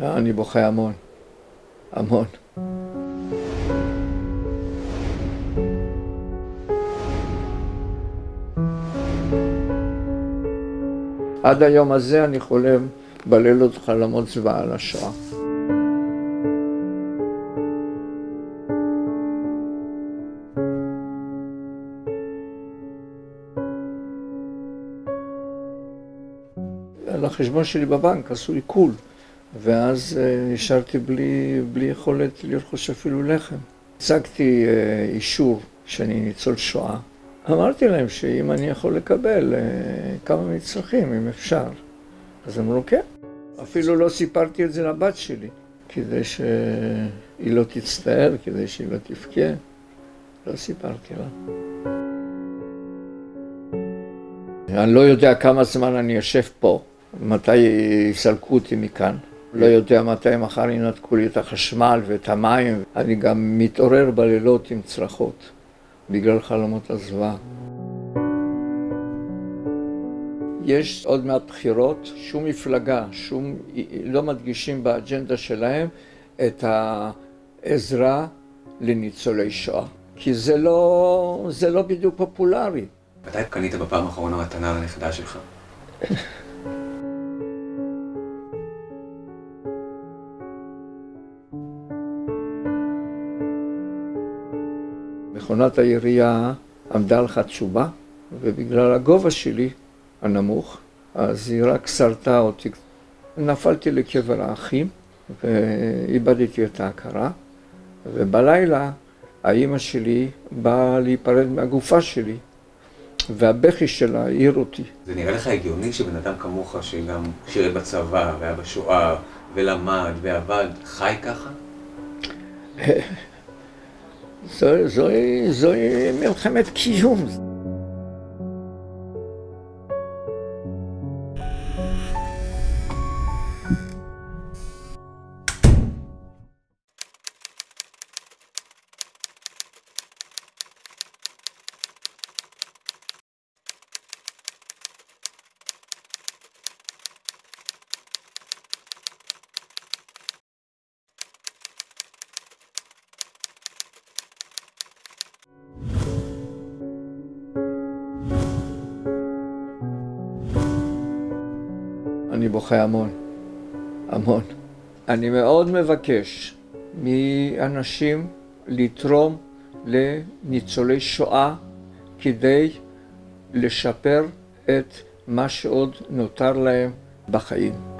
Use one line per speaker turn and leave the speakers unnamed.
אני בוכה המון, המון. עד היום הזה אני חולם בלילות חלומות זוועה על השואה. על החשבון שלי בבנק עשו עיקול, ואז נשארתי בלי יכולת לרכוש אפילו לחם. הצגתי אישור שאני ניצול שואה. אמרתי להם שאם אני יכול לקבל כמה מצרכים, אם אפשר. אז אמרו כן. אפילו לא סיפרתי את זה לבת שלי, כדי שהיא לא תצטער, כדי שהיא לא תבכה. לא סיפרתי לה. אני לא יודע כמה זמן אני יושב פה, מתי יסלקו אותי מכאן. לא יודע מתי מחר ינתקו לי את החשמל ואת המים. אני גם מתעורר בלילות עם צרחות, בגלל חלומות הזוועה. יש עוד מעט בחירות, שום מפלגה, לא מדגישים באג'נדה שלהם את העזרה לניצולי שואה. כי זה לא בדיוק פופולרי.
מתי קנית בפעם האחרונה מתנה לנכדה שלך?
מכונת העירייה עמדה על חצובה, ובגלל הגובה שלי, הנמוך, אז היא רק סרטה אותי. נפלתי לקבר האחים, ואיבדתי את ההכרה, ובלילה האמא שלי באה להיפרד מהגופה שלי, והבכי שלה העיר אותי.
זה נראה לך הגיוני שבן אדם כמוך, שגם שירת בצבא, והיה בשואה, ולמד, ועבד, חי ככה?
זוהי מלחמת קיום. אני בוכה המון, המון. אני מאוד מבקש מאנשים לתרום לניצולי שואה כדי לשפר את מה שעוד נותר להם בחיים.